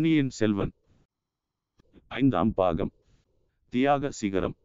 பொன்னியின் செல்வன் 5ஆம் பாகம் தியாக சிகரம்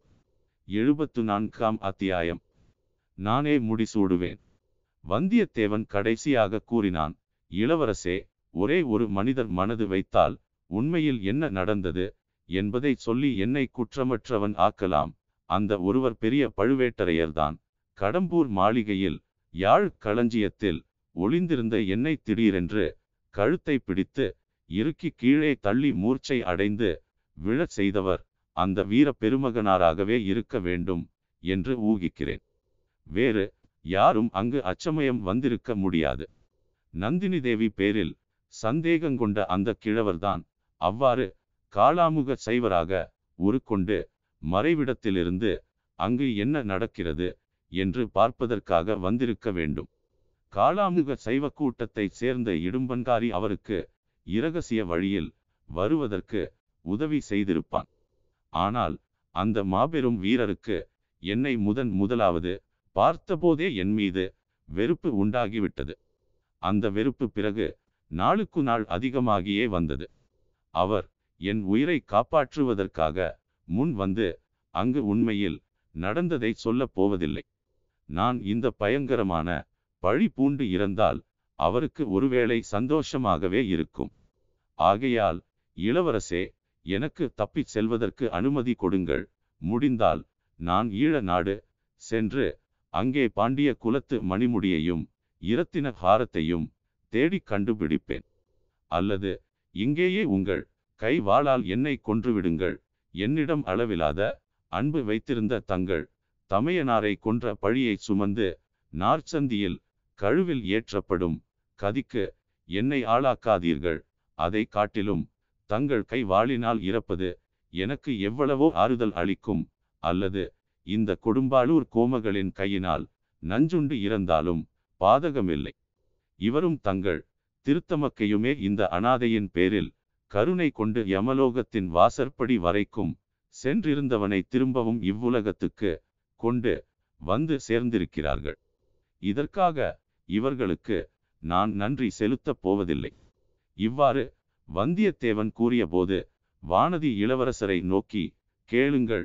74ஆம் அத்தியாயம். நானே முடிசூடுவேன். வந்தியத்தேவன் கடைசியாக கூறினான், இளவரசே, ஒரே ஒரு மனிதர் மனது வைத்தால் உண்மையில் என்ன நடந்தது என்பதை சொல்லி என்னை குற்றமற்றவன் ஆக்கலாம். அந்த ஒருவர் பெரிய பழுவேட்டரையர்தான். கடம்பூர் மாளிகையில் யாழ் களஞ்சியத்தில் ஒளிந்திருந்த என்னை திடீரென்று கழுத்தை பிடித்து இறுக்கி கீழே தள்ளி மூர்ச்சை அடைந்து விழச் செய்தவர் அந்த வீர பெருமகனாராகவே இருக்க வேண்டும் என்று ஊகிக்கிறேன். வேறு யாரும் அங்கு அச்சமயம் வந்திருக்க முடியாது. நந்தினி தேவி பேரில் சந்தேகங்கொண்ட அந்த கிழவர்தான் அவ்வாறு காளாமுக சைவராக உருக்கொண்டு மறைவிடத்திலிருந்து அங்கு என்ன நடக்கிறது என்று பார்ப்பதற்காக வந்திருக்க வேண்டும். காளாமுக சைவ கூட்டத்தை சேர்ந்த இடும்பன்காரி அவருக்கு இரகசிய வழியில் வருவதற்கு உதவி செய்திருப்பான். ஆனால் அந்த மாபெரும் வீரருக்கு என்னை முதலாவது பார்த்தபோதே என் மீது வெறுப்பு உண்டாகிவிட்டது. அந்த வெறுப்பு பிறகு நாளுக்கு நாள் அதிகமாகியே வந்தது. அவர் என் உயிரை காப்பாற்றுவதற்காக முன் வந்து அங்கு உண்மையில் நடந்ததை சொல்லப் போவதில்லை. நான் இந்த பயங்கரமான பழி பூண்டு இறந்தால் அவருக்கு ஒருவேளை சந்தோஷமாகவே இருக்கும். ஆகையால் இளவரசே, எனக்கு தப்பிச் செல்வதற்கு அனுமதி கொடுங்கள். முடிந்தால் நான் ஈழ நாடு சென்று அங்கே பாண்டிய குலத்து மணிமுடியையும் இரத்தின ஹாரத்தையும் தேடி கண்டுபிடிப்பேன். அல்லது இங்கேயே உங்கள் கை வாளால் என்னை கொன்றுவிடுங்கள். என்னிடம் அளவிலாத அன்பு வைத்திருந்த தங்கள் தமையனாரை கொன்ற பழியை சுமந்து நார்ச்சந்தியில் கழுவில் ஏற்றப்படும் கதிக்கு என்னை ஆளாக்காதீர்கள். அதை காட்டிலும் தங்கள் கை வாளினால் இறப்பது எனக்கு எவ்வளவோ ஆறுதல் அளிக்கும். அல்லது இந்த கொடும்பாளூர் கோமகளின் கையினால் நஞ்சுண்டு இறந்தாலும் பாதகமில்லை. இவரும் தங்கள் திருத்தமக்கையுமே இந்த அனாதையின் பேரில் கருணை கொண்டு யமலோகத்தின் வாசற்படி வரைக்கும் சென்றிருந்தவனை திரும்பவும் இவ்வுலகத்துக்கு கொண்டு வந்து சேர்ந்திருக்கிறார்கள். இதற்காக இவர்களுக்கு நான் நன்றி செலுத்தப் போவதில்லை. இவ்வாறு வந்தியத்தேவன் கூறியபோது வானதி இளவரசரை நோக்கி, கேளுங்கள்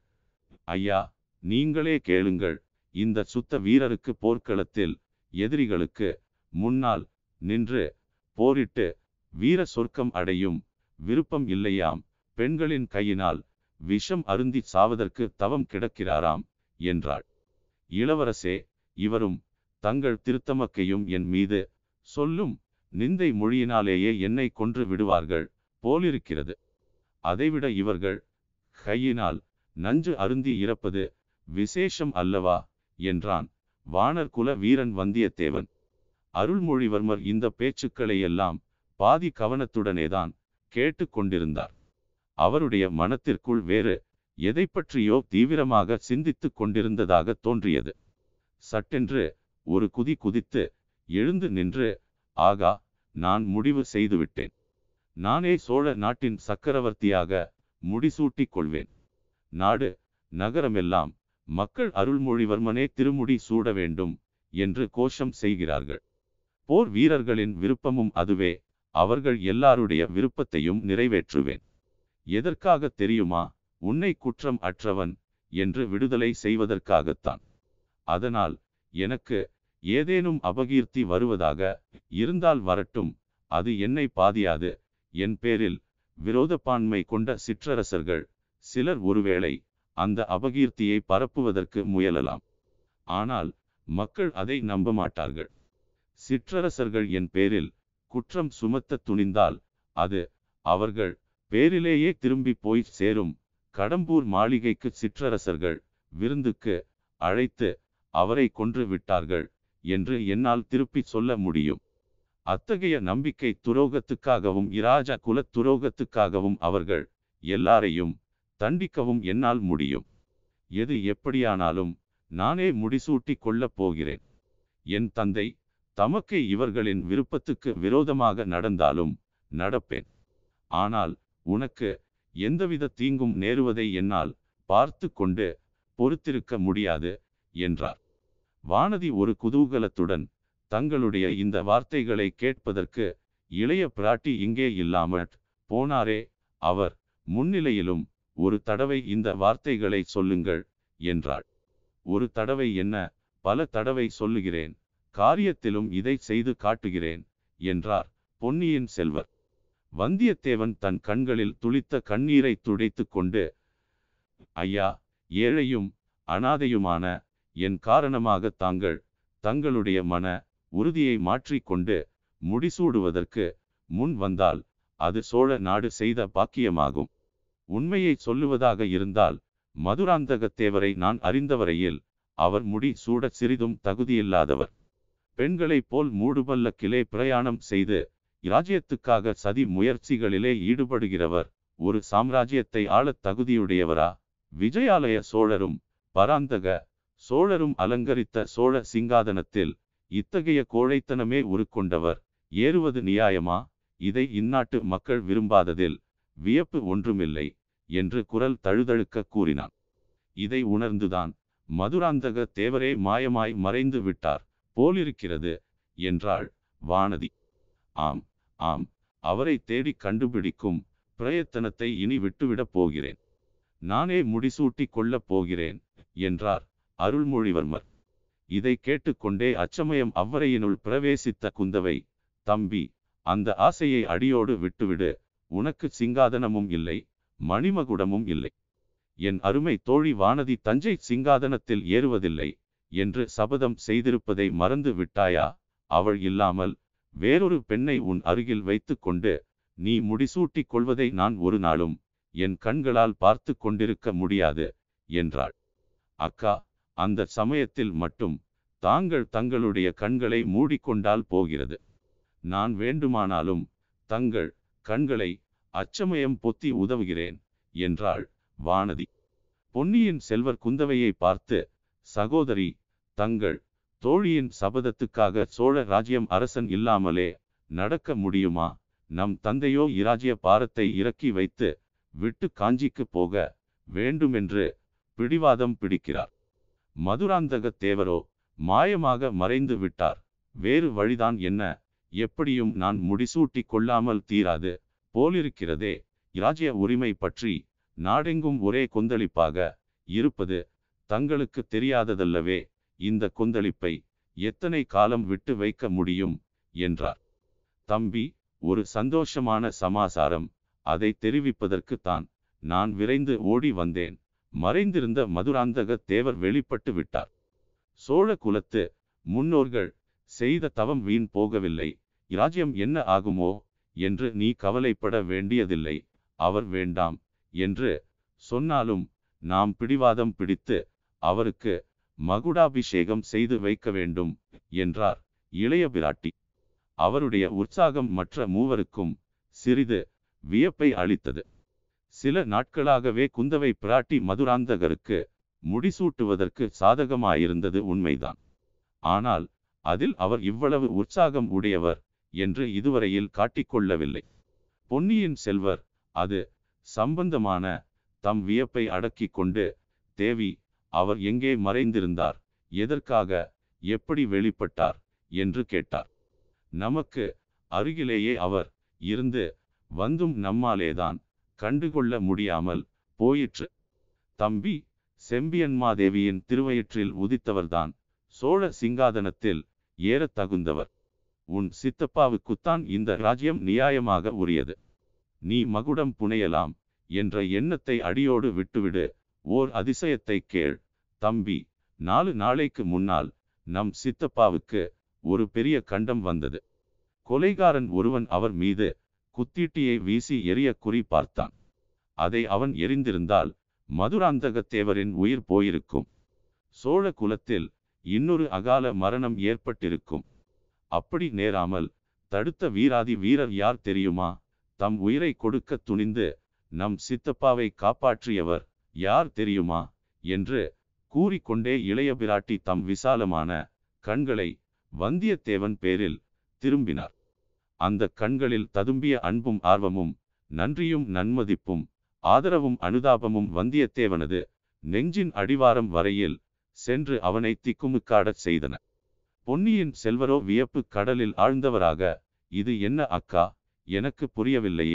ஐயா, நீங்களே கேளுங்கள். இந்த சுத்த வீரருக்கு போர்க்களத்தில் எதிரிகளுக்கு முன்னால் நின்று போரிட்டு வீர சொர்க்கம் அடையும் விருப்பம் இல்லையாம். பெண்களின் கையினால் விஷம் அருந்தி சாவதற்கு தவம் கிடக்கிறாராம் என்றாள். இளவரசே, இவரும் தங்கள் திருத்தமக்கையும் என் மீது சொல்லும் நிந்தை மொழியினாலேயே என்னை கொன்று விடுவார்கள் போலிருக்கிறது. அதைவிட இவர்கள் கையினால் நஞ்சு அருந்தி இறப்பது விசேஷம் அல்லவா என்றான் வானர் குல வீரன் வந்தியத்தேவன். அருள்மொழிவர்மர் இந்த பேச்சுக்களை எல்லாம் பாதி கவனத்துடனேதான் கேட்டு கொண்டிருந்தார். அவருடைய மனத்திற்குள் வேறு எதை பற்றியோ தீவிரமாக சிந்தித்து கொண்டிருந்ததாக தோன்றியது. சட்டென்று ஒரு குதி குதித்து எழுந்து நின்று, ஆகா, நான் முடிவு செய்துவிட்டேன். நானே சோழ நாட்டின் சக்கரவர்த்தியாக முடிசூட்டிக் கொள்வேன். நாடு நகரமெல்லாம் மக்கள் அருள்மொழிவர்மனே திருமுடி சூட வேண்டும் என்று கோஷம் செய்கிறார்கள். போர் வீரர்களின் விருப்பமும் அதுவே. அவர்கள் எல்லாருடைய விருப்பத்தையும் நிறைவேற்றுவேன். எதற்காக தெரியுமா? உன்னை குற்றம் அற்றவன் என்று விடுதலை செய்வதற்காகத்தான். அதனால் எனக்கு ஏதேனும் அபகீர்த்தி வருவதாக இருந்தால் வரட்டும், அது என்னை பாதியாது. என் பேரில் விரோதப்பான்மை கொண்ட சிற்றரசர்கள் சிலர் ஒருவேளை அந்த அபகீர்த்தியை பரப்புவதற்கு முயலலாம். ஆனால் மக்கள் அதை நம்ப மாட்டார்கள். சிற்றரசர்கள் என் பேரில் குற்றம் சுமத்த துணிந்தால் அது அவர்கள் பேரிலேயே திரும்பி போய் சேரும். கடம்பூர் மாளிகைக்கு சிற்றரசர்கள் விருந்துக்கு அழைத்து அவரை கொன்று விட்டார்கள் என்று என்னால் திருப்பி சொல்ல முடியும். அத்தகைய நம்பிக்கை துரோகத்துக்காகவும் இராஜ குல துரோகத்துக்காகவும் அவர்கள் எல்லாரையும் தண்டிக்கவும் என்னால் முடியும். எது எப்படியானாலும் நானே முடிசூட்டி கொள்ளப் போகிறேன். என் தந்தை தமக்கை இவர்களின் விருப்பத்துக்கு விரோதமாக நடந்தாலும் நடப்பேன். ஆனால் உனக்கு எந்தவித தீங்கும் நேருவதை என்னால் பார்த்து கொண்டு பொறுத்திருக்க முடியாது என்றார். வானதி ஒரு குதூகலத்துடன் தங்களுடைய இந்த வார்த்தைகளை கேட்பதற்கு இளைய பிராட்டி இங்கே இல்லாமல் போனாரே. அவர் முன்னிலையிலும் ஒரு தடவை இந்த வார்த்தைகளை சொல்லுங்கள் என்றாள். ஒரு தடவை என்ன, பல தடவை சொல்லுகிறேன், காரியத்திலும் இதை செய்து காட்டுகிறேன் என்றார் பொன்னியின் செல்வர். வந்தியத்தேவன் தன் கண்களில் துளித்த கண்ணீரை துடைத்து கொண்டு, ஐயா, ஏழையும் அனாதையுமான என் காரணமாக தங்களுடைய மன உறுதியை மாற்றிக்கொண்டு முடிசூடுவதற்கு முன் வந்தால் அது சோழ நாடு செய்த பாக்கியமாகும். உண்மையை சொல்லுவதாக இருந்தால், மதுராந்தகத்தேவரை நான் அறிந்தவரையில் அவர் முடி சூட சிறிதும் தகுதியில்லாதவர். பெண்களைப் போல் மூடுபல்லக்கிலே பிரயாணம் செய்து இராஜ்யத்துக்காக சதி முயற்சிகளிலே ஈடுபடுகிறவர் ஒரு சாம்ராஜ்யத்தை ஆளத் தகுதியுடையவரா? விஜயாலய சோழரும் பராந்தக சோழரும் அலங்கரித்த சோழ சிங்காதனத்தில் இத்தகைய கோழைத்தனமே உருக்கொண்டவர் ஏறுவது நியாயமா? இதை இந்நாட்டு மக்கள் விரும்பாததில் வியப்பு ஒன்றுமில்லை என்று குரல் தழுதழுக்க கூறினான். இதை உணர்ந்துதான், மதுராந்தக தேவரே மாயமாய் மறைந்து விட்டார் போலிருக்கிறது என்றாள் வானதி. ஆம் ஆம், அவரை தேடி கண்டுபிடிக்கும் பிரயத்தனத்தை இனி விட்டுவிடப் போகிறேன். நானே முடிசூட்டி கொள்ளப் போகிறேன் என்றார் அருள்மொழிவர்மர். இதை கேட்டுக்கொண்டே அச்சமயம் அவ்வரையினுள் பிரவேசித்த குந்தவை, தம்பி, அந்த ஆசையை அடியோடு விட்டுவிடு. உனக்கு சிங்காதனமும் இல்லை, மணிமகுடமும் இல்லை. என் அருமை தோழி வானதி தஞ்சை சிங்காதனத்தில் ஏறுவதில்லை என்று சபதம் செய்திருப்பதை மறந்து விட்டாயா? அவள் இல்லாமல் வேறொரு பெண்ணை உன் அருகில் வைத்து கொண்டு நீ முடிசூட்டிக் கொள்வதை நான் ஒரு நாளும் என் கண்களால் பார்த்து கொண்டிருக்க முடியாது என்றாள். அக்கா, அந்த சமயத்தில் மட்டும் தங்களுடைய கண்களை மூடிக்கொண்டால் போகிறது. நான் வேண்டுமானாலும் தங்கள் கண்களை அச்சமயம் பொத்தி உதவுகிறேன் என்றாள் வானதி. பொன்னியின் செல்வர் குந்தவையை பார்த்து, சகோதரி, தங்கள் தோழியின் சபதத்துக்காக சோழ ராஜ்யம் அரசன் இல்லாமலே நடக்க முடியுமா? நம் தந்தையோ இராஜ்ய பாரத்தை இறக்கி வைத்து விட்டு காஞ்சிக்கு போக வேண்டுமென்று பிடிவாதம் பிடிக்கிறார். மதுராந்தக தேவரோ மாயமாக மறைந்து விட்டார். வேறு வழிதான் என்ன? எப்படியும் நான் முடிசூட்டி கொள்ளாமல் தீராது போலிருக்கிறதே. இராஜ்ய உரிமை பற்றி நாடெங்கும் ஒரே கொந்தளிப்பாக இருப்பது தங்களுக்கு தெரியாததல்லவே. இந்த கொந்தளிப்பை எத்தனை காலம் விட்டு வைக்க முடியும் என்றார். தம்பி, ஒரு சந்தோஷமான சமாசாரம். அதை தெரிவிப்பதற்குத்தான் நான் விரைந்து ஓடி வந்தேன். மறைந்திருந்த மதுராந்தக தேவர் வெளிப்பட்டு விட்டார். சோழ குலத்து முன்னோர்கள் செய்த தவம் வீண் போகவில்லை. இராஜ்யம் என்ன ஆகுமோ என்று நீ கவலைப்பட வேண்டியதில்லை. அவர் வேண்டாம் என்று சொன்னாலும் நாம் பிடிவாதம் பிடித்து அவருக்கு மகுடாபிஷேகம் செய்து வைக்க வேண்டும் என்றார் இளைய பிராட்டி. அவருடைய உற்சாகம் மற்ற மூவருக்கும் சிறிது வியப்பை அளித்தது. சில நாட்களாகவே குந்தவை பிராட்டி மதுராந்தகருக்கு முடிசூட்டுவதற்கு சாதகமாயிருந்தது உண்மைதான். ஆனால் அதில் அவர் இவ்வளவு உற்சாகம் உடையவர் என்று இதுவரையில் காட்டிக்கொள்ளவில்லை. பொன்னியின் செல்வர் அது சம்பந்தமான தம் வியப்பை அடக்கி கொண்டு, தேவி, அவர் எங்கே மறைந்திருந்தார், எதற்காக, எப்படி வெளிப்பட்டார் என்று கேட்டார். நமக்கு அருகிலேயே அவர் இருந்து வந்தும் நம்மாலேதான் கண்டுகொள்ள முடியாமல் போயிற்று. தம்பி, செம்பியன்மாதேவியின் திருவயிற்றில் உதித்தவர்தான் சோழ சிங்காதனத்தில் ஏற தகுந்தவர். உன் சித்தப்பாவுக்குத்தான் இந்த ராஜ்யம் நியாயமாக உரியது. நீ மகுடம் புனையலாம் என்ற எண்ணத்தை அடியோடு விட்டுவிடு. ஓர் அதிசயத்தை கேள் தம்பி. 4 நாளைக்கு முன்னால் நம் சித்தப்பாவுக்கு ஒரு பெரிய கண்டம் வந்தது. கொலைகாரன் ஒருவன் அவர் மீது குத்தீட்டியை வீசி எரிய குறி பார்த்தான். அதை அவன் எரிந்திருந்தால் மதுராந்தகத்தேவரின் உயிர் போயிருக்கும். சோழ குலத்தில் இன்னொரு அகால மரணம் ஏற்பட்டிருக்கும். அப்படி நேராமல் தடுத்த வீராதி வீரர் யார் தெரியுமா? தம் உயிரை கொடுக்க துணிந்து நம் சித்தப்பாவை காப்பாற்றியவர் யார் தெரியுமா என்று கூறிக்கொண்டே இளைய பிராட்டி தம் விசாலமான கண்களை வந்தியத்தேவன் பேரில் திரும்பினார். அந்த கண்களில் ததும்பிய அன்பும் ஆர்வமும் நன்றியும் நன்மதிப்பும் ஆதரவும் அனுதாபமும் வந்தியத்தேவனது நெஞ்சின் அடிவாரம் வரையில் சென்று அவனை திக்குமுக்காடச் செய்தன. பொன்னியின் செல்வரோ வியப்பு கடலில் ஆழ்ந்தவராக, இது என்ன அக்கா, எனக்கு புரியவில்லையே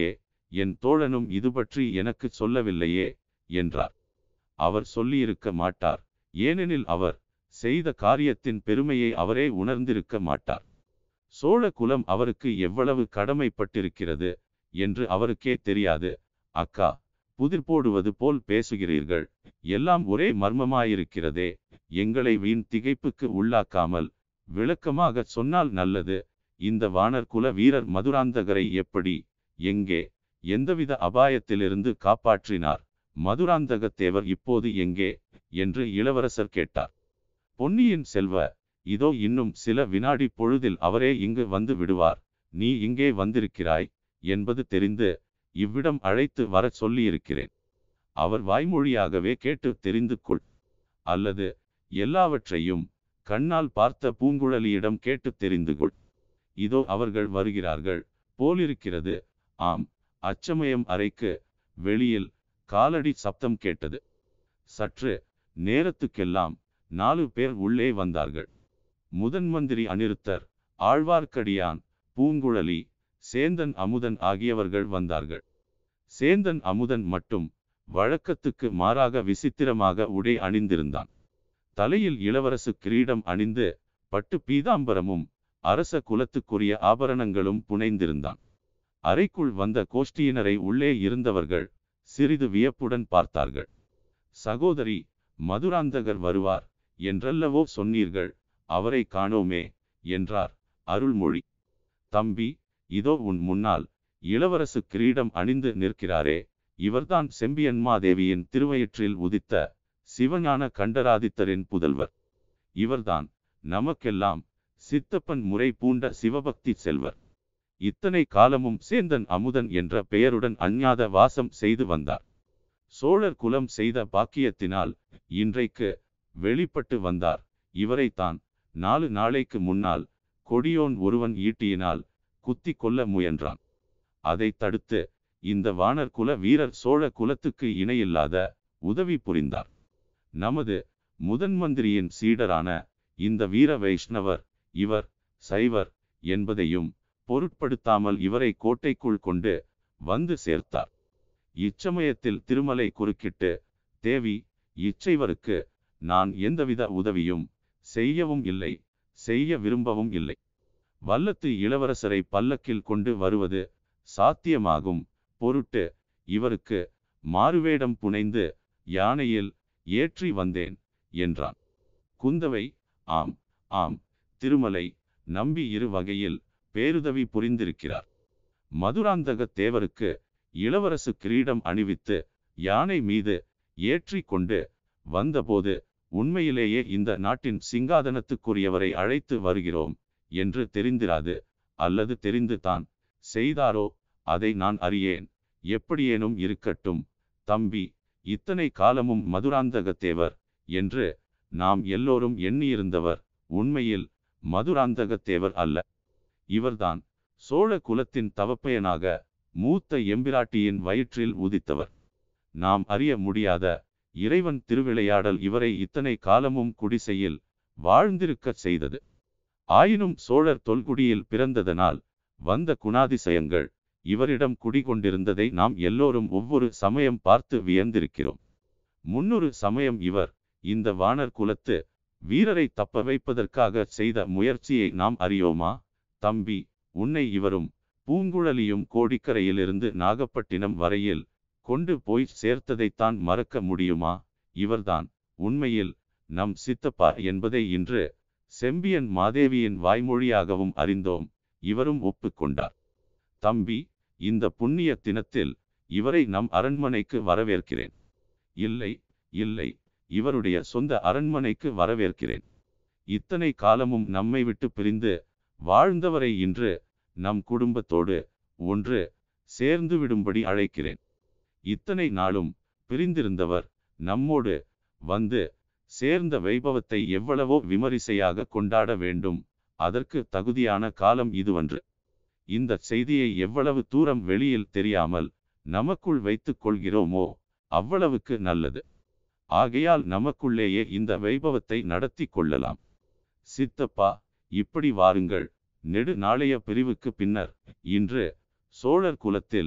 என் தோழனும் இது பற்றி எனக்கு சொல்லவில்லையே என்றார். அவர் சொல்லியிருக்க மாட்டார், ஏனெனில் அவர் செய்த காரியத்தின் பெருமையை அவரே உணர்ந்திருக்க மாட்டார். சோழ குலம் அவருக்கு எவ்வளவு கடமைப்பட்டிருக்கிறது என்று அவருக்கே தெரியாது. அக்கா, புதிர் போடுவது போல் பேசுகிறீர்கள், எல்லாம் ஒரே மர்மமாயிருக்கிறதே, எங்களை வீண் திகைப்புக்கு உள்ளாக்காமல் விளக்கமாக சொன்னால் நல்லது. இந்த வானர் குல வீரர் மதுராந்தகரை எப்படி, எங்கே, எந்தவித அபாயத்திலிருந்து காப்பாற்றினார்? மதுராந்தகத்தேவர் இப்போது எங்கே என்று இளவரசர் கேட்டார். பொன்னியின் செல்வ, இதோ இன்னும் சில வினாடி பொழுதில் அவரே இங்கு வந்து விடுவார். நீ இங்கே வந்திருக்கிறாய் என்பது தெரிந்து இவ்விடம் அழைத்து வர சொல்லியிருக்கிறேன். அவர் வாய்மொழியாகவே கேட்டு தெரிந்து கொள், அல்லது எல்லாவற்றையும் கண்ணால் பார்த்த பூங்குழலியிடம் கேட்டு தெரிந்து கொள். இதோ அவர்கள் வருகிறார்கள் போலிருக்கிறது. ஆம், அச்சமயம் அறைக்கு வெளியில் காலடி சப்தம் கேட்டது. சற்று நேரத்துக்கெல்லாம் 4 பேர் உள்ளே வந்தார்கள். முதன்மந்திரி அநிருத்தர், ஆழ்வார்க்கடியான், பூங்குழலி, சேந்தன் அமுதன் ஆகியவர்கள் வந்தார்கள். சேந்தன் அமுதன் மட்டும் வழக்கத்துக்கு மாறாக விசித்திரமாக உடை அணிந்திருந்தான். தலையில் இளவரசு கிரீடம் அணிந்து பட்டு பீதாம்பரமும் அரச குலத்துக்குரிய ஆபரணங்களும் புனைந்திருந்தான். அறைக்குள் வந்த கோஷ்டியினரை உள்ளே இருந்தவர்கள் சிறிது வியப்புடன் பார்த்தார்கள். சகோதரி, மதுராந்தகர் வருவார் என்றல்லவோ சொன்னீர்கள், அவரை காணோமே என்றார் அருள்மொழி. தம்பி, இதோ உன் முன்னால் இளவரசு கிரீடம் அணிந்து நிற்கிறாரே, இவர்தான் செம்பியன்மாதேவியின் திருவயிற்றில் உதித்த சிவஞான கண்டராதித்தரின் புதல்வர். இவர்தான் நமக்கெல்லாம் சித்தப்பன் முறை பூண்ட சிவபக்தி செல்வர். இத்தனை காலமும் சேந்தன் அமுதன் என்ற பெயருடன் அஞ்ஞாத வாசம் செய்து வந்தார். சோழர் குலம் செய்த பாக்கியத்தினால் இன்றைக்கு வெளிப்பட்டு வந்தார். இவரைத்தான் 4 நாளைக்கு முன்னால் கொடியோன் ஒருவன் ஈட்டியினால் குத்தி கொல்ல முயன்றான். அதை தடுத்து இந்த வானர் குல வீரர் சோழ குலத்துக்கு இணையில்லாத உதவி புரிந்தார். நமது முதன்மந்திரியின் சீடரான இந்த வீர வைஷ்ணவர், இவர் சைவர் என்பதையும் பொருட்படுத்தாமல் இவரை கோட்டைக்குள் கொண்டு வந்து சேர்த்தார். இச்சமயத்தில் திருமலை குறுக்கிட்டு, தேவி, இச்சைவருக்கு நான் எந்தவித உதவியும் செய்யவும் இல்லை, செய்ய விரும்பவும் இல்லை. வல்லத்து இளவரசரை பல்லக்கில் கொண்டு வருவது சாத்தியமாகும் பொருட்டு இவருக்கு மாறுவேடம் புனைந்து யானையில் ஏற்றி வந்தேன் என்றான். குந்தவை, ஆம் ஆம், திருமலை நம்பி இரு வகையில் பேருதவி புரிந்திருக்கிறார். மதுராந்தக தேவருக்கு இளவரசு கிரீடம் அணிவித்து யானை மீது ஏற்றி கொண்டு வந்தபோது உண்மையிலேயே இந்த நாட்டின் சிங்காதனத்துக்குரியவரை அழைத்து வருகிறோம் என்று தெரிந்திராது, அல்லது தெரிந்து தான் செய்தாரோ அதை நான் அறியேன். எப்படியேனும் இருக்கட்டும் தம்பி, இத்தனை காலமும் மதுராந்தகத்தேவர் என்று நாம் எல்லோரும் எண்ணியிருந்தவர் உண்மையில் மதுராந்தகத்தேவர் அல்ல. இவர்தான் சோழ குலத்தின் தவப்பயனாக மூத்த எம்பிராட்டியின் வயிற்றில் உதித்தவர். நாம் அறிய முடியாத இறைவன் திருவிளையாடல் இவரை இத்தனை காலமும் குடிசையில் வாழ்ந்திருக்கச் செய்தது. ஆயினும் சோழர் தொல்குடியில் பிறந்ததனால் வந்த குணாதிசயங்கள் இவரிடம் குடிகொண்டிருந்ததை நாம் எல்லோரும் ஒவ்வொரு சமயம் பார்த்து வியந்திருக்கிறோம். முன்னொரு சமயம் இவர் இந்த வானர் குலத்து வீரரை தப்ப வைப்பதற்காக செய்த முயற்சியை நாம் அறியோமா? தம்பி, உன்னை இவரும் பூங்குழலியும் கோடிக்கரையிலிருந்து நாகப்பட்டினம் வரையில் கொண்டு போய் சேர்த்ததைத்தான் மறக்க முடியுமா? இவர்தான் உண்மையில் நம் சித்தப்பா என்பதை இன்று செம்பியன் மாதேவியின் வாய்மொழியாகவும் அறிந்தோம். இவரும் ஒப்புக்கொண்டார். தம்பி, இந்த புண்ணிய தினத்தில் இவரை நம் அரண்மனைக்கு வரவேற்கிறேன். இல்லை இல்லை, இவருடைய சொந்த அரண்மனைக்கு வரவேற்கிறேன். இத்தனை காலமும் நம்மை விட்டு பிரிந்து வாழ்ந்தவரை இன்று நம் குடும்பத்தோடு ஒன்று சேர்ந்து விடும்படி அழைக்கிறேன். இத்தனை நாளும் பிரிந்திருந்தவர் நம்மோடு வந்து சேர்ந்த வைபவத்தை எவ்வளவோ விமரிசையாக கொண்டாட வேண்டும். அதற்கு தகுதியான காலம் இதுவன்று. இந்த செய்தியை எவ்வளவு தூரம் வெளியில் தெரியாமல் நமக்குள் வைத்துக் கொள்கிறோமோ அவ்வளவுக்கு நல்லது. ஆகையால் நமக்குள்ளேயே இந்த வைபவத்தை நடத்தி கொள்ளலாம். சித்தப்பா, இப்படி வாருங்கள். நெடு நாளைய பிரிவுக்கு பின்னர் இன்று சோழர் குலத்தில்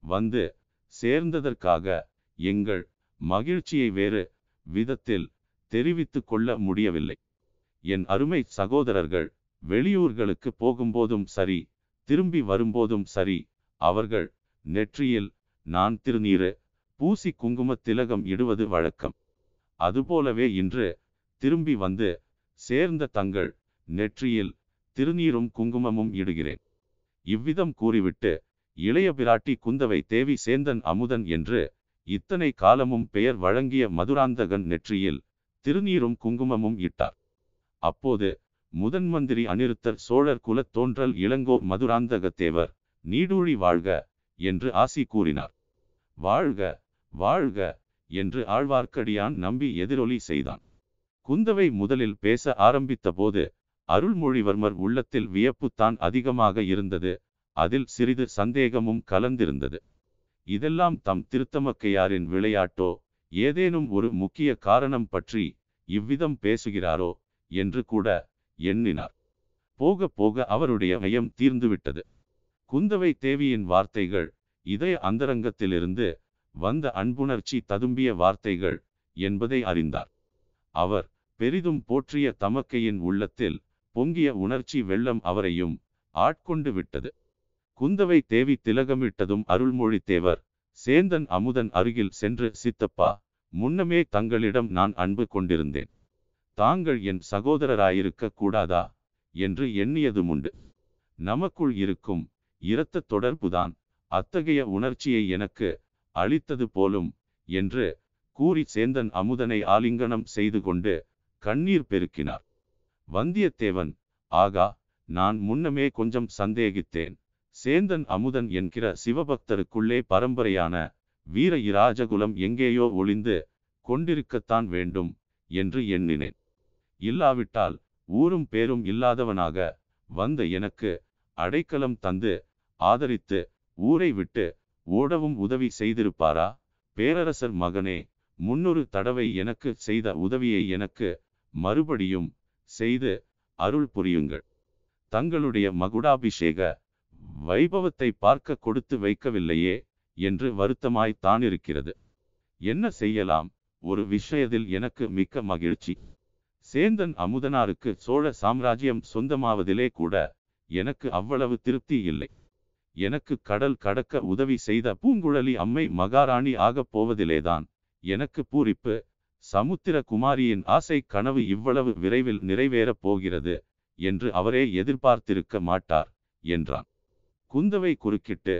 வந்து சேர்ந்ததற்காக எங்கள் மகிழ்ச்சியை வேறு விதத்தில் தெரிவித்து கொள்ள முடியவில்லை. என் அருமை சகோதரர்கள் வெளியூர்களுக்கு போகும்போதும் சரி, திரும்பி வரும்போதும் சரி, அவர்கள் நெற்றியில் நான் திருநீறு பூசி குங்கும திலகம் இடுவது வழக்கம். அதுபோலவே இன்று திரும்பி வந்து சேர்ந்த தங்கள் நெற்றியில் திருநீரும் குங்குமமும் இடுகிறேன். இவ்விதம் கூறிவிட்டு இளைய பிராட்டி குந்தவை தேவி சேந்தன் அமுதன் என்று இத்தனை காலமும் பெயர் வழங்கிய மதுராந்தகன் நெற்றியில் திருநீரும் குங்குமமும் இட்டார். அப்போது முதன்மந்திரி அநிருத்தர் சோழர் குலத் தோன்றல் இளங்கோ மதுராந்தகத்தேவர் நீடூழி வாழ்க என்று ஆசி கூறினார். வாழ்க வாழ்க என்று ஆழ்வார்க்கடியான் நம்பி எதிரொலி செய்தான். குந்தவை முதலில் பேச ஆரம்பித்த போது அருள்மொழிவர்மர் உள்ளத்தில் வியப்புத்தான் அதிகமாக இருந்தது. அதில் சிறிது சந்தேகமும் கலந்திருந்தது. இதெல்லாம் தம் திருத்தமக்கையாரின் விளையாட்டோ, ஏதேனும் ஒரு முக்கிய காரணம் பற்றி இவ்விதம் பேசுகிறாரோ என்று கூட எண்ணினார். போக போக அவருடைய பயம் தீர்ந்துவிட்டது. குந்தவை தேவியின் வார்த்தைகள் இதய அந்தரங்கத்திலிருந்து வந்த அன்புணர்ச்சி ததும்பிய வார்த்தைகள் என்பதை அறிந்தார். அவர் பெரிதும் போற்றிய தமக்கையின் உள்ளத்தில் பொங்கிய உணர்ச்சி வெள்ளம் அவரையும் ஆட்கொண்டு விட்டது. குந்தவை தேவி திலகமிட்டதும் அருள்மொழி தேவர் சேந்தன் அமுதன் அருகில் சென்று, சித்தப்பா, முன்னமே தங்களிடம் நான் அன்பு கொண்டிருந்தேன். தாங்கள் என் சகோதரராயிருக்க கூடாதா என்று எண்ணியதுமுண்டு. நமக்குள் இருக்கும் இரத்த தொடர்புதான் அத்தகைய உணர்ச்சியை எனக்கு அளித்தது போலும் என்று கூறி சேந்தன் அமுதனை ஆலிங்கனம் செய்து கொண்டு கண்ணீர் பெருக்கினார். வந்தியத்தேவன், ஆகா, நான் முன்னமே கொஞ்சம் சந்தேகித்தேன். சேந்தன் அமுதன் என்கிற சிவபக்தருக்குள்ளே பரம்பரையான வீர இராஜகுலம் எங்கேயோ ஒளிந்து கொண்டிருக்கத்தான் வேண்டும் என்று எண்ணினேன். இல்லாவிட்டால் ஊரும் பேரும் இல்லாதவனாக வந்த எனக்கு அடைக்கலம் தந்து ஆதரித்து ஊரை விட்டு ஓடவும் உதவி செய்திருப்பாரா? பேரரசர் மகனே, 300 தடவை எனக்கு செய்த உதவியை எனக்கு மறுபடியும் செய்து அருள் புரியுங்கள். தங்களுடைய மகுடாபிஷேக வைபவத்தை பார்க்க கொடுத்து வைக்கவில்லையே என்று வருத்தமாய் தானிருக்கிறது. என்ன செய்யலாம்? ஒரு விஷயத்தில் எனக்கு மிக்க மகிழ்ச்சி. சேந்தன் அமுதனாருக்கு சோழ சாம்ராஜ்யம் சொந்தமாவதிலே கூட எனக்கு அவ்வளவு திருப்தி இல்லை. எனக்கு கடல் கடக்க உதவி செய்த பூங்குழலி அம்மை மகாராணி ஆகப் போவதிலேதான் எனக்கு பூரிப்பு. சமுத்திர குமாரியின் ஆசை கனவு இவ்வளவு விரைவில் நிறைவேறப் போகிறது என்று அவரே எதிர்பார்த்திருக்க மாட்டார் என்றான். குந்தவை குறுக்கிட்டு,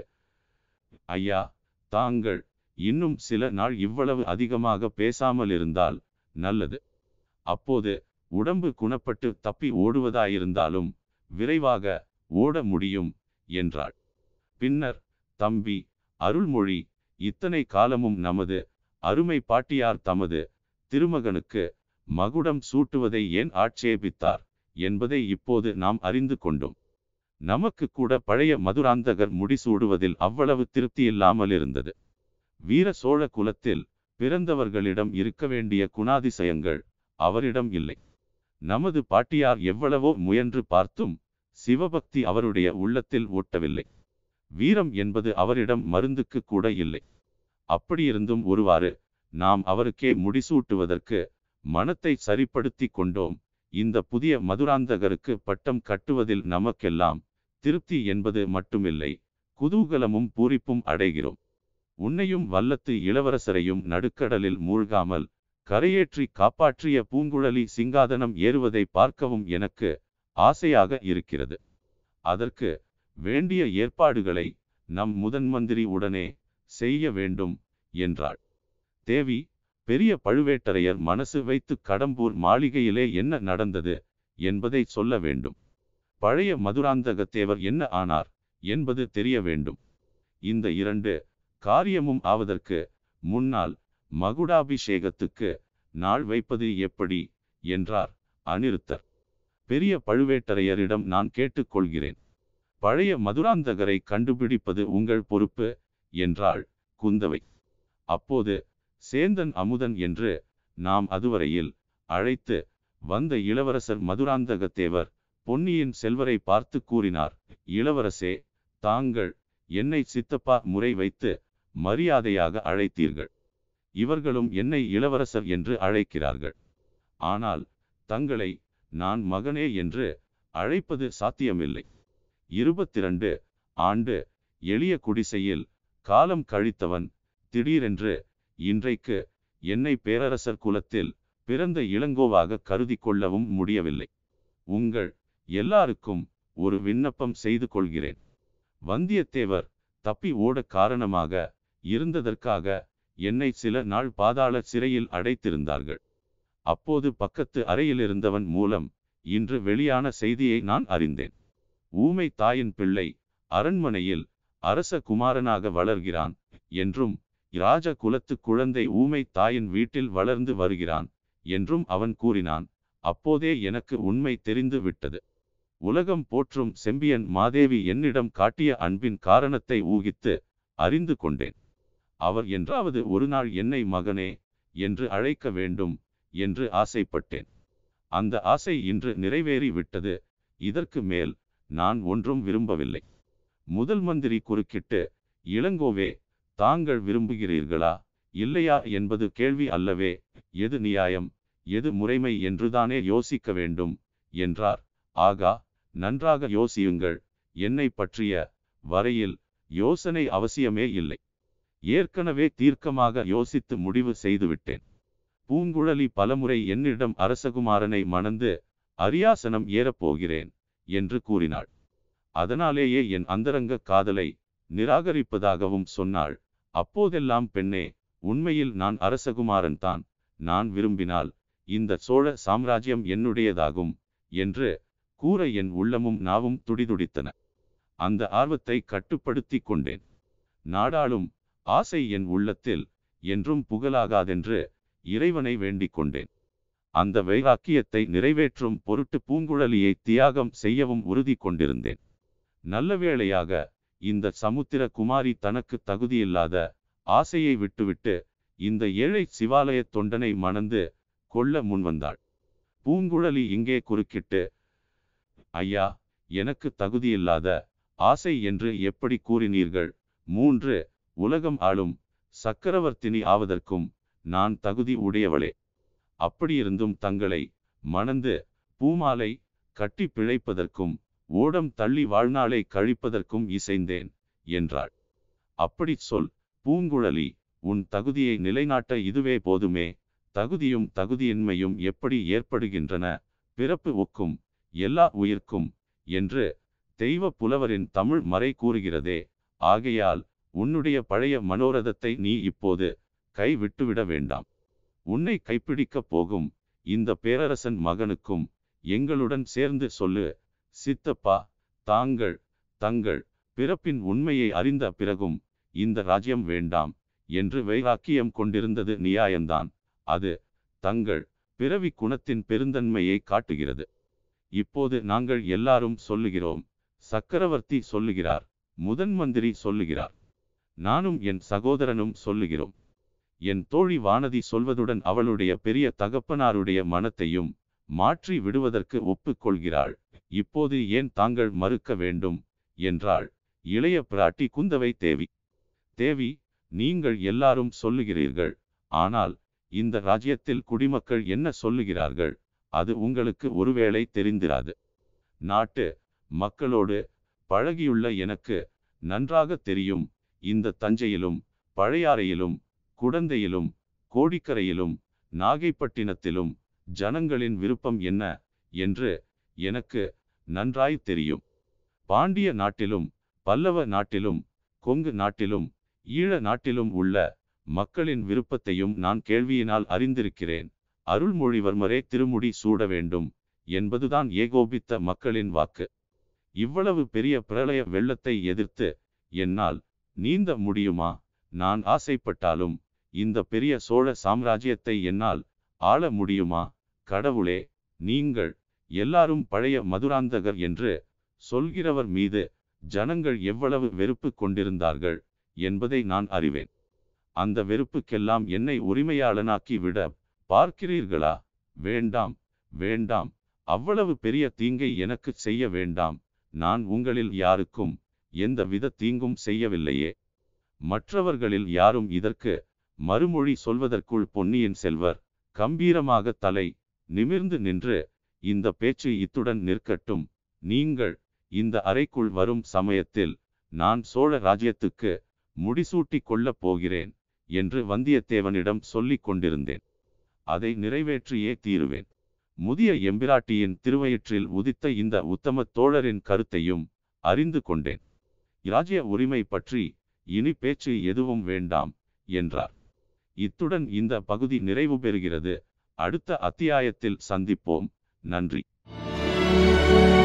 ஐயா, தாங்கள் இன்னும் சில நாள் இவ்வளவு அதிகமாக பேசாமல் இருந்தால் நல்லது. அப்போது உடம்பு குணப்பட்டு தப்பி ஓடுவதாயிருந்தாலும் விரைவாக ஓட முடியும் என்றாள். பின்னர், தம்பி அருள்மொழி, இத்தனை காலமும் நமது அருமை பாட்டியார் தமது திருமகனுக்கு மகுடம் சூட்டுவதை ஏன் ஆட்சேபித்தார் என்பதை இப்போது நாம் அறிந்து கொண்டோம். நமக்கு கூட பழைய மதுராந்தகர் முடிசூடுவதில் அவ்வளவு திருப்தி இல்லாமல் இருந்தது. வீர சோழ குலத்தில் பிறந்தவர்களிடம் இருக்க வேண்டிய குணாதிசயங்கள் அவரிடம் இல்லை. நமது பாட்டியார் எவ்வளவோ முயன்று பார்த்தும் சிவபக்தி அவருடைய உள்ளத்தில் ஓட்டவில்லை. வீரம் என்பது அவரிடம் மருந்துக்கு கூட இல்லை. அப்படியிருந்தும் ஒருவாறு நாம் அவருக்கே முடிசூட்டுவதற்கு மனத்தை சரிப்படுத்தி கொண்டோம். இந்த புதிய மதுராந்தகருக்கு பட்டம் கட்டுவதில் நமக்கெல்லாம் திருப்தி என்பது மட்டுமில்லை, குதூகலமும் பூரிப்பும் அடைகிறோம். உன்னையும் வல்லத்து இளவரசரையும் நடுக்கடலில் மூழ்காமல் கரையேற்றி காப்பாற்றிய பூங்குழலி சிங்காதனம் ஏறுவதை பார்க்கவும் எனக்கு ஆசையாக இருக்கிறது. அதற்கு வேண்டிய ஏற்பாடுகளை நம் முதன்மந்திரி உடனே செய்ய வேண்டும் என்றாள். தேவி, பெரிய பழுவேட்டரையர் மனசு வைத்து கடம்பூர் மாளிகையிலே என்ன நடந்தது என்பதை சொல்ல வேண்டும். பழைய மதுராந்தகத்தேவர் என்ன ஆனார் என்பது தெரிய வேண்டும். இந்த 2 காரியமும் ஆவதற்கு முன்னால் மகுடாபிஷேகத்துக்கு நாள் வைப்பது எப்படி என்றார் அநிருத்தர். பெரிய பழுவேட்டரையரிடம் நான் கேட்டுக்கொள்கிறேன். பழைய மதுராந்தகரை கண்டுபிடிப்பது உங்கள் பொறுப்பு என்றாள் குந்தவை. அப்போது சேந்தன் அமுதன் என்று நாம் அதுவரையில் அழைத்து வந்த இளவரசர் மதுராந்தகத்தேவர் பொன்னியின் செல்வரை பார்த்து கூறினார், இளவரசே, தாங்கள் என்னை சித்தப்பா முறை வைத்து மரியாதையாக அழைத்தீர்கள். இவர்களும் என்னை இளவரசர் என்று அழைக்கிறார்கள். ஆனால் தங்களை நான் மகனே என்று அழைப்பது சாத்தியமில்லை. 22 ஆண்டு எளிய குடிசையில் காலம் கழித்தவன் திடீரென்று இன்றைக்கு என்னை பேரரசர் குலத்தில் பிறந்த இளங்கோவாக கருதி கொள்ளவும் முடியவில்லை. உங்கள் எல்லாருக்கும் ஒரு விண்ணப்பம் செய்து கொள்கிறேன். வந்தியத்தேவர் தப்பி ஓட காரணமாக இருந்ததற்காக என்னை சில நாள் பாதாள சிறையில் அடைத்திருந்தார்கள். அப்போது பக்கத்து அறையிலிருந்தவன் மூலம் இன்று வெளியான செய்தியை நான் அறிந்தேன். ஊமை தாயின் பிள்ளை அரண்மனையில் அரச குமாரனாக வளர்கிறான் என்றும், இராஜ குலத்து குழந்தை ஊமை தாயின் வீட்டில் வளர்ந்து வருகிறான் என்றும் அவன் கூறினான். அப்போதே எனக்கு உண்மை தெரிந்து விட்டது. உலகம் போற்றும் செம்பியன் மாதேவி என்னிடம் காட்டிய அன்பின் காரணத்தை ஊகித்து அறிந்து கொண்டேன். அவர் என்றாவது ஒரு நாள் என்னை மகனே என்று அழைக்க வேண்டும் என்று ஆசைப்பட்டேன். அந்த ஆசை இன்று நிறைவேறி விட்டது. இதற்கு மேல் நான் ஒன்றும் விரும்பவில்லை. முதல் மந்திரி குறுக்கிட்டு, இளங்கோவே, தாங்கள் விரும்புகிறீர்களா இல்லையா என்பது கேள்வி அல்லவே. எது நியாயம், எது முறைமை என்றுதானே யோசிக்க வேண்டும் என்றார். ஆகா, நன்றாக யோசியுங்கள். என்னை பற்றிய வரையில் யோசனை அவசியமே இல்லை. ஏற்கனவே தீர்க்கமாக யோசித்து முடிவு செய்துவிட்டேன். பூங்குழலி பலமுறை என்னிடம் அரசகுமாரனை மணந்து அரியாசனம் ஏறப்போகிறேன் என்று கூறினாள். அதனாலேயே என் அந்தரங்க காதலை நிராகரிப்பதாகவும் சொன்னாள். அப்போதெல்லாம், பெண்ணே, உண்மையில் நான் அரசகுமாரன் தான். நான் விரும்பினால் இந்த சோழ சாம்ராஜ்யம் என்னுடையதாகும் என்று கூற என் உள்ளமும் நாவும் துடிதுடித்தன. அந்த ஆர்வத்தை கட்டுப்படுத்தி கொண்டேன். நாடாளும் ஆசை என் உள்ளத்தில் என்றும் புகழாகாதென்று இறைவனை வேண்டிக் கொண்டேன். அந்த வைராக்கியத்தை நிறைவேற்றும் பொருட்டு பூங்குழலியை தியாகம் செய்யவும் உறுதி கொண்டிருந்தேன். நல்ல வேளையாக இந்த சமுத்திர குமாரி தனக்கு தகுதியில்லாத ஆசையை விட்டுவிட்டு இந்த ஏழை சிவாலய தொண்டனை மணந்து கொள்ள முன்வந்தாள். பூங்குழலி இங்கே குறுக்கிட்டு, ஐயா, எனக்கு தகுதியில்லாத ஆசை என்று எப்படி கூறினீர்கள்? 3 உலகம் ஆளும் சக்கரவர்த்தினி ஆவதற்கும் நான் தகுதி உடையவளே. அப்படியிருந்தும் தங்களை மணந்து பூமாலை கட்டி பிழைப்பதற்கும் ஓடம் தள்ளி வாழ்நாளை கழிப்பதற்கும் இசைந்தேன் என்றாள். அப்படி சொல் பூங்குழலி, உன் தகுதியை நிலைநாட்ட இதுவே போதுமே. தகுதியும் தகுதியின்மையும் எப்படி ஏற்படுகின்றன? பிறப்பு ஒக்கும் எல்லா உயிர்க்கும் என்று தெய்வ புலவரின் தமிழ் மறை கூறுகிறதே. ஆகையால் உன்னுடைய பழைய மனோரதத்தை நீ இப்போது கை விட்டுவிட வேண்டாம். உன்னை கைப்பிடிக்கப் போகும் இந்த பேரரசன் மகனுக்கும் எங்களுடன் சேர்ந்து சொல்லு. சித்தப்பா, தங்கள் பிறப்பின் உண்மையை அறிந்த பிறகும் இந்த ராஜ்யம் வேண்டாம் என்று வைராக்கியம் கொண்டிருந்தது நியாயம்தான். அது தங்கள் பிறவி குணத்தின் பெருந்தன்மையை காட்டுகிறது. இப்போது நாங்கள் எல்லாரும் சொல்லுகிறோம். சக்கரவர்த்தி சொல்லுகிறார், முதன் மந்திரி சொல்லுகிறார், நானும் என் சகோதரனும் சொல்லுகிறோம். என் தோழி வானதி சொல்வதுடன் அவளுடைய பெரிய தகப்பனாருடைய மனத்தையும் மாற்றி விடுவதற்கு ஒப்புக்கொள்கிறாள். இப்போது ஏன் தாங்கள் மறுக்க வேண்டும் என்றாள் இளைய பிராட்டி குந்தவை தேவி. தேவி, நீங்கள் எல்லாரும் சொல்லுகிறீர்கள். ஆனால் இந்த ராஜ்யத்தில் குடிமக்கள் என்ன சொல்லுகிறார்கள் அது உங்களுக்கு ஒருவேளை தெரிந்திராது. நாட்டு மக்களோடு பழகியுள்ள எனக்கு நன்றாக தெரியும். இந்த தஞ்சையிலும் பழையாறையிலும் குடந்தையிலும் கோடிக்கரையிலும் நாகைப்பட்டினத்திலும் ஜனங்களின் விருப்பம் என்ன என்று எனக்கு நன்றாய் தெரியும். பாண்டிய நாட்டிலும் பல்லவ நாட்டிலும் கொங்கு நாட்டிலும் ஈழ நாட்டிலும் உள்ள மக்களின் விருப்பத்தையும் நான் கேள்வியினால் அறிந்திருக்கிறேன். அருள்மொழிவர்மரே திருமுடி சூட வேண்டும் என்பதுதான் ஏகோபித்த மக்களின் வாக்கு. இவ்வளவு பெரிய பிரளய வெள்ளத்தை எதிர்த்து என்னால் நீந்த முடியுமா? நான் ஆசைப்பட்டாலும் இந்த பெரிய சோழ சாம்ராஜ்யத்தை என்னால் ஆள முடியுமா? கடவுளே, நீங்கள் எல்லாரும் பழைய மதுராந்தகர் என்று சொல்கிறவர் மீது ஜனங்கள் எவ்வளவு வெறுப்பு கொண்டிருந்தார்கள் என்பதை நான் அறிவேன். அந்த வெறுப்புக்கெல்லாம் என்னை உரிமையாளனாக்கி விட பார்க்கிறீர்களா? வேண்டாம், வேண்டாம். அவ்வளவு பெரிய தீங்கை எனக்கு செய்ய வேண்டாம். நான் உங்களில் யாருக்கும் எந்தவித தீங்கும் செய்யவில்லையே. மற்றவர்களில் யாரும் இதற்கு மறுமொழி சொல்வதற்குள் பொன்னியின் செல்வர் கம்பீரமாக தலை நிமிர்ந்து நின்று, இந்த பேச்சு இத்துடன் நிற்கட்டும். நீங்கள் இந்த அறைக்குள் வரும் சமயத்தில் நான் சோழ ராஜ்யத்துக்கு முடிசூட்டிக் கொள்ளப் போகிறேன் என்று வந்தியத்தேவனிடம் சொல்லிக் கொண்டிருந்தேன். அதை நிறைவேற்றியே தீருவேன். முதிய எம்பிராட்டியின் திருவயிற்றில் உதித்த இந்த உத்தம தோழரின் கருத்தையும் அறிந்து கொண்டேன். இராஜ்ய உரிமை பற்றி இனி பேச்சு எதுவும் வேண்டாம் என்றார். இத்துடன் இந்த பகுதி நிறைவு பெறுகிறது. அடுத்த அத்தியாயத்தில் சந்திப்போம். நன்றி.